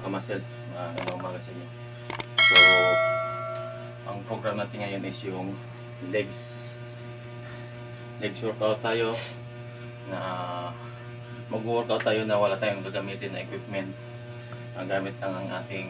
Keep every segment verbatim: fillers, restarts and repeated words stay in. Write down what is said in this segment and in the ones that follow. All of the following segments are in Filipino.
kamasel, mga umaga sa inyo. So, ang program natin ngayon is yung legs. Legs workout tayo na mag-workout tayo na wala tayong gagamitin na equipment. Ang gamit lang ang ating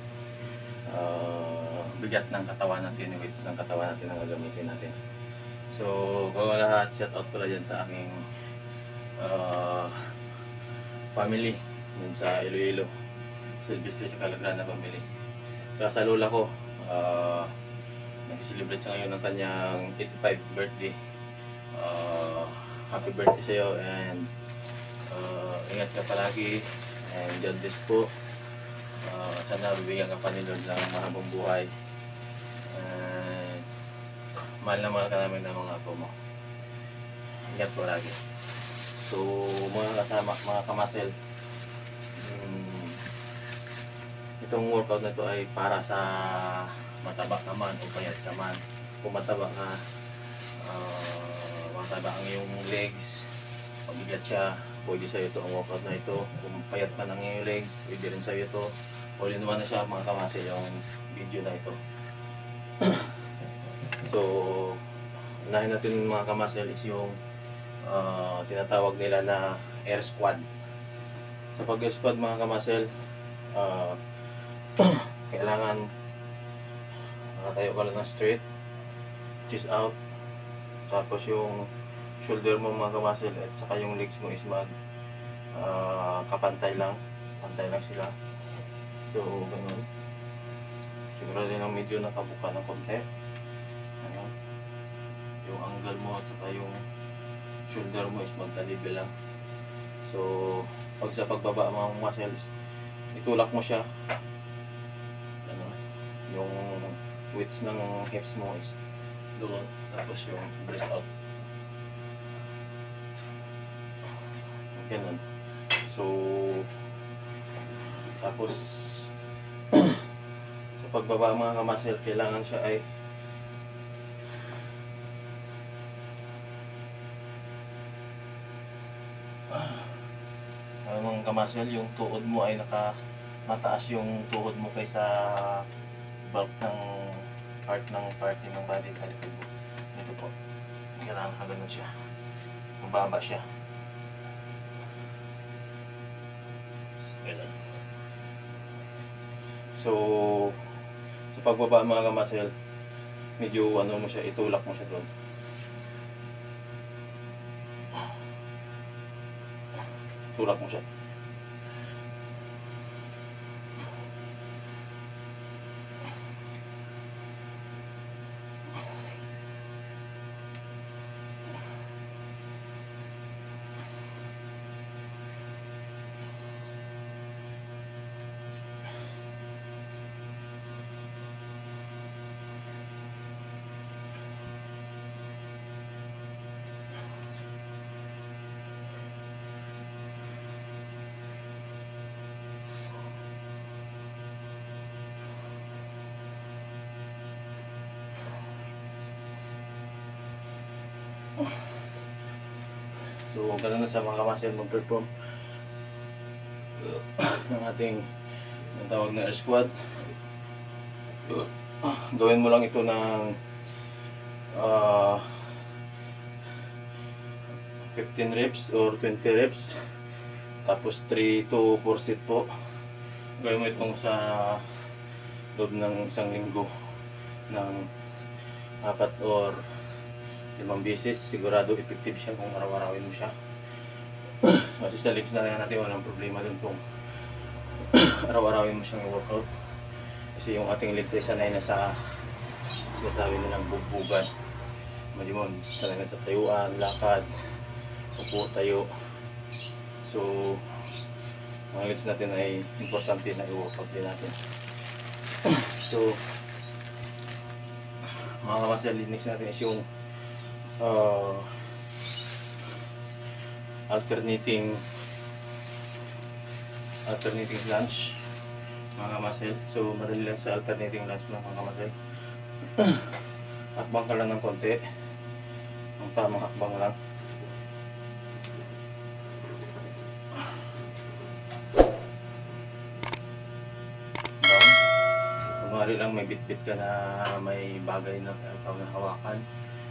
uh, bigat ng katawan natin, weights ng katawan natin ang gagamitin natin. So, bago lahat, shout out pala dyan sa aking uh, family dun sa Iloilo, Silvestre sa Calagrana family. Saka sa lola ko, uh, nag-celebrate sa ngayon ng kanyang eighty-fifth birthday. Uh, happy birthday sa iyo, and uh, ingat ka palagi, and God bless po. Uh, sana bibigyan ka pa ni Lord ng mahabang buhay, and mahal na mahal ka namin ng mga apo mo. Ingat po lagi. So mga kasama, mga kamasel, um, itong workout na ito ay para sa mataba ka man o payat ka man. Kung mataba ka, uh, mataba ang iyong legs, mabigat siya, pwede sa iyo ito ang workout na ito. Kung payat ka ng iyong legs, pwede rin sa iyo ito. All in one na siya mga kamasel yung video na ito. So unahin natin mga kamasel is yung uh, tinatawag nila na air squat. Sa pag air squat mga kamasel, uh, kailangan nakatayo ka lang ng straight, chest out, tapos yung shoulder mo mga kamasel at saka yung legs mo is mag uh, kapantay lang, pantay lang sila. So ganun, siguro din ang medyo nakabuka ng konti. Ano, yung angle mo at saka yung shoulder mo is magka-level lang. So pag sa pagbaba mga muscles, itulak mo siya, ano, yung width ng hips mo is doon, tapos yung breast out, ganun. So tapos sa pagbaba mga kamasel, kailangan siya ay uh, mga kamasel, yung tuhod mo ay naka mataas yung tuhod mo kaysa bulk ng part ng party ng body sa likod mo. Ito po, kailangan ka ganun siya, mababa siya, ganun. So sa pagbaba mga kamasel, medyo ano mo siya, itulak mo siya doon. Tulak mo siya. So ganun na sa mga kamasel mag-perform ng ating ang tawag na air squat. Gawin mo lang ito ng uh, fifteen reps or twenty reps, tapos three to four set po. Gawin mo itong sa loob ng isang linggo ng apat or limang beses. Sigurado effective siya kung araw-arawin mo siya. Kasi sa legs na rin natin walang problema dun kung araw-arawin mo siyang i-workout. Kasi yung ating legs ay sanay na sa sinasabi nilang bugbugan. Malimon, sanay na sa tayuan, lakad, upo, tayo. So ang legs natin ay importante na i-workout din natin. So mga kamasel, next natin is yung Uh, alternating alternating lunge mga kamasel. So madali lang sa alternating lunge mga kamasel. Hakbang ka lang ng konti, ang tamang hakbang lang. kunwari lang may bit-bit ka na may bagay na ikaw na hawakan.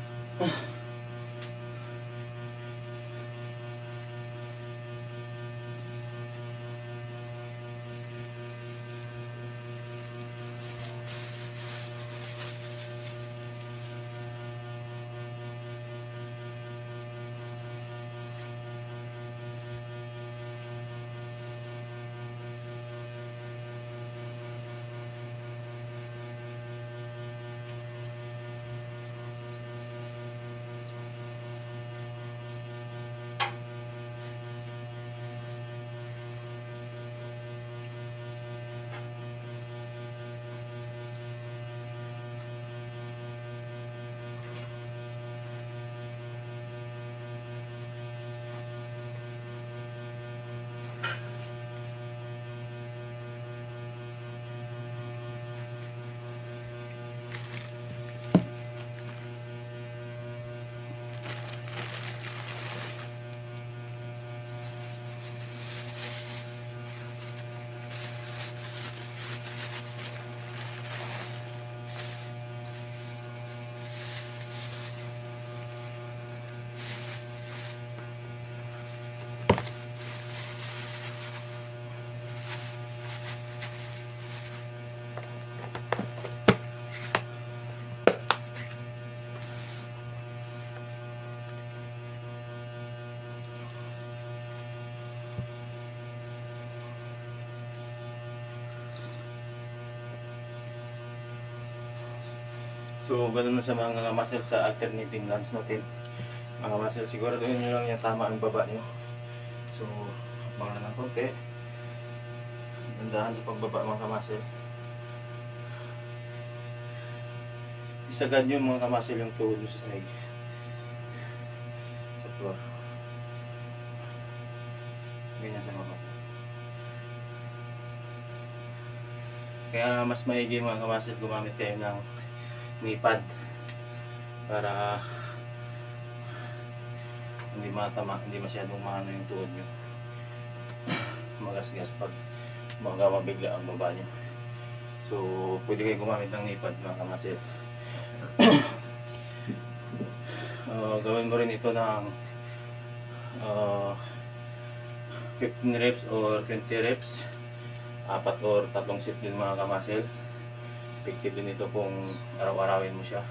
So, ganun na sa mga muscle sa alternating lunge natin. Mga muscle, siguro doon nyo lang yung tama ang baba nyo. So, hakbang na ng konti. Dandahan sa pagbaba mga kamuscle. Isagad nyo mga kamuscle yung tuhod sa sahig. Sa floor. Ganyan sa baba. Kaya mas maigi mga kamuscle gumamit kayo ng knee pad para hindi matama, hindi masyadong maano yung tuhod nyo. Magasgas pag mga mabigla ang baba nyo. So, pwede kayo gumamit ng knee pad mga kamuscle. uh, gawin mo rin ito ng uh, fifteen reps or twenty reps, apat or tatlong set din mga kamuscle. Effective din ito kung araw-arawin mo siya.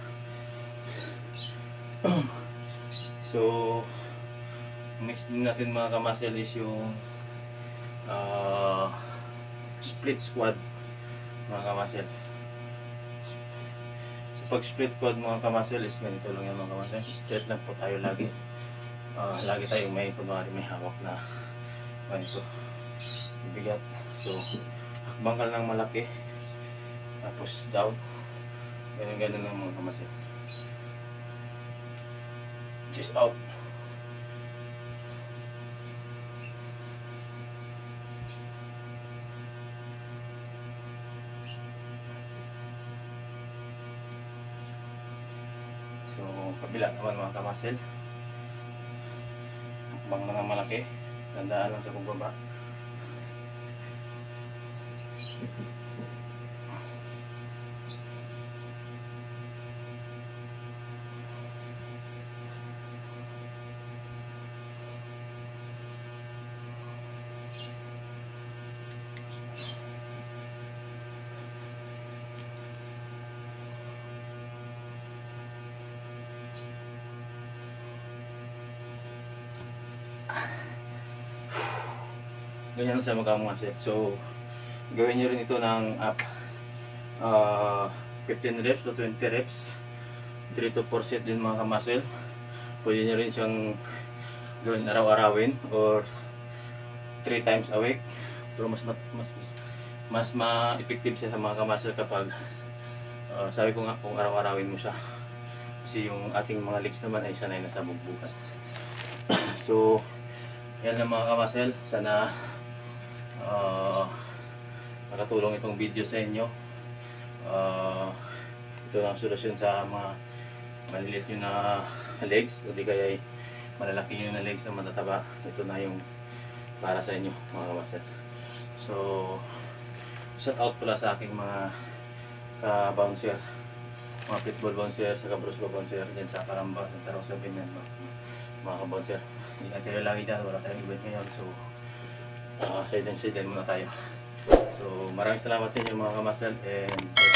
So, next din natin mga kamuscle is yung uh, split squat mga kamuscle. So, pag split squat mga kamuscle is ganito lang yung mga kamuscle. Straight lang po tayo lagi. Uh, lagi tayong may kunwari may hawak na ganito bigat. So, hakbang ka lang malaki. Tapos down. Ganyan-ganyan lang mga kamuscle. Chest out. So, kabila naman mga kamuscle. Hakbang na nga malaki. Tandaan lang sa pagbaba. Ganyan sa mga muscle. So, gawin nyo rin ito ng up uh, fifteen reps o twenty reps, three to four set din mga muscle. Pwede nyo rin siyang gawin araw-arawin or three times a week. Pero mas mas mas, mas ma-effective siya sa mga muscle kapag uh, sabi ko nga kung araw-arawin mo siya. Kasi yung ating mga legs naman ay sanay na sa bugbugan. So, yan lang mga kamuscle. Sana uh, nakatulong itong video sa inyo. Uh, ito ang solusyon sa mga maliliit nyo na legs o di kaya malalaki nyo na legs na matataba. Ito na yung para sa inyo mga kamuscle. So, shout out pala sa aking mga ka-bouncer, mga pitbull bouncer, sa kabrusco bouncer, dyan sa Kalamba, Santa Rosa, Binyan, mga, mga ka-bouncer. Ingat kayo lagi dyan, wala tayong event ngayon, so uh, side and side muna tayo. So maraming salamat sa inyo mga kamasal, and